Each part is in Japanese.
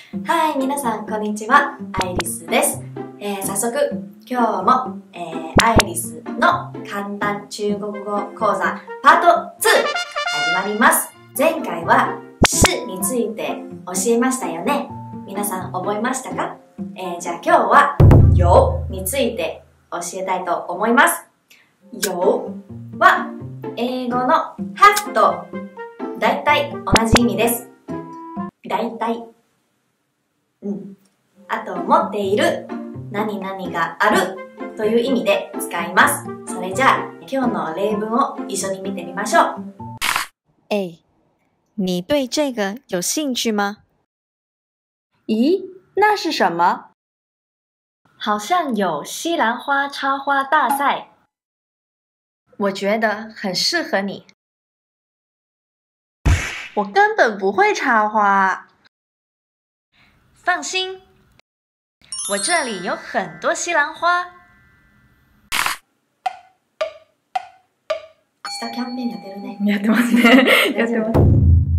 はい、皆さんこんにちは、アイリスです。早速、今日も、アイリスの簡単中国語講座パート2始まります。前回はしについて教えましたよね。皆さん覚えましたか？じゃあ今日は有について教えたいと思います。有は英語の have とだいたい同じ意味です。だいたい。あと、持っている、何々があるという意味で使います。それじゃあ、今日の例文を一緒に見てみましょう。 哎，你对这个有兴趣吗？ 咦，那是什么？ 好像有西兰花插花大赛，我觉得很适合你。 我根本不会插花。 放心，我这里有很多西兰花。下キャンペーンやってるね。 やってますね。やってます。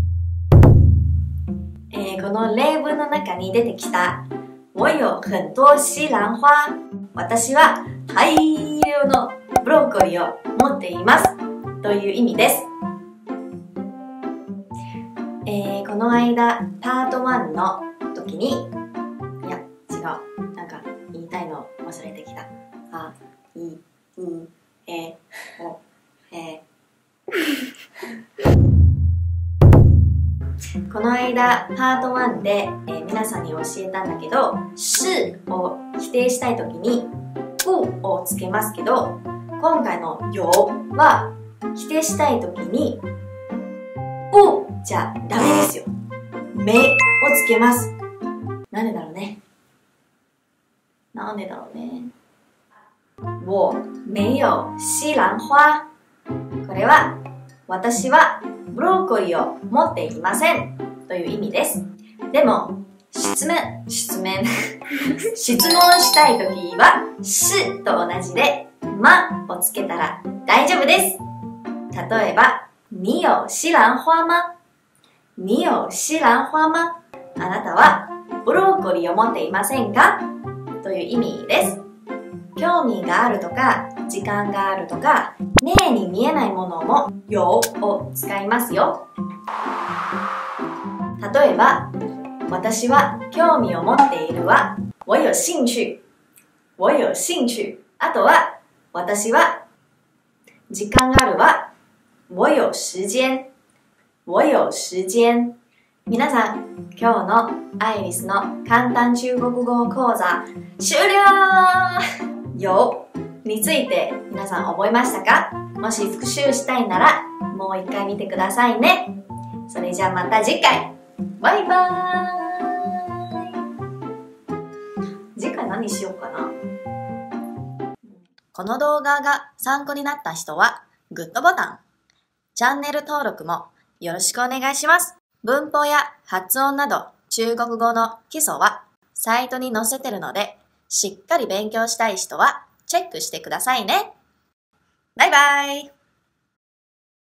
この例文の中に出てきた我有很多西蘭花、私は大量のブロッコリーを持っていますという意味です。この間パート1の時に、いや違う、なんか言いたいの忘れてきた。この間パート1で、皆さんに教えたんだけど、是を否定したいときに不をつけますけど、今回の有は否定したいときに不じゃダメですよ。めをつけます。なんでだろうね。我没有西蘭花。これは私はブロッコリーを持っていませんという意味です。でも質問したいときはしと同じでまをつけたら大丈夫です。例えば、你有西蘭花吗？你有西蘭花吗？あなたはブロッコリーを持っていませんか？という意味です。興味があるとか、時間があるとか、ねえに見えないものも有を使いますよ。例えば、私は興味を持っているは我有興趣。我有興趣。あとは、私は時間があるは我有時間。我有時間。皆さん、今日のアイリスの簡単中国語講座終了。有について皆さん覚えましたか？もし復習したいならもう一回見てくださいね。それじゃあまた次回。バイバーイ。次回何しようかな。この動画が参考になった人はグッドボタン、チャンネル登録もよろしくお願いします。文法や発音など中国語の基礎はサイトに載せてるので、しっかり勉強したい人はチェックしてくださいね。バイバイ。